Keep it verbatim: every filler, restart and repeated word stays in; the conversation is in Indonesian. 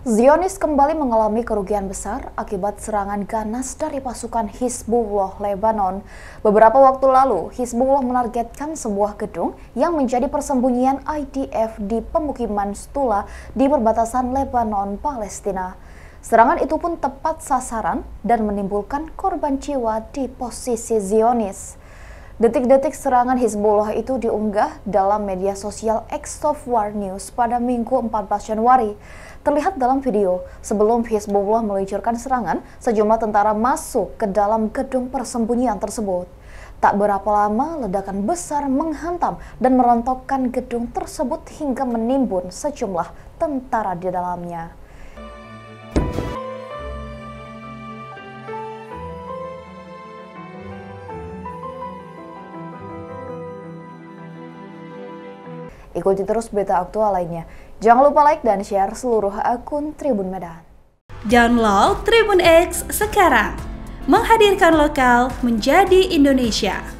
Zionis kembali mengalami kerugian besar akibat serangan ganas dari pasukan Hizbullah Lebanon. Beberapa waktu lalu, Hizbullah menargetkan sebuah gedung yang menjadi persembunyian I D F di pemukiman Stula di perbatasan Lebanon-Palestina. Serangan itu pun tepat sasaran dan menimbulkan korban jiwa di posisi Zionis. Detik-detik serangan Hizbullah itu diunggah dalam media sosial X of War News pada Minggu empat belas Januari. Terlihat dalam video, sebelum Hizbullah meluncurkan serangan, sejumlah tentara masuk ke dalam gedung persembunyian tersebut. Tak berapa lama, ledakan besar menghantam dan merontokkan gedung tersebut hingga menimbun sejumlah tentara di dalamnya. Ikuti terus berita aktual lainnya. Jangan lupa like dan share seluruh akun Tribun Medan. Download Tribun X sekarang, menghadirkan lokal menjadi Indonesia.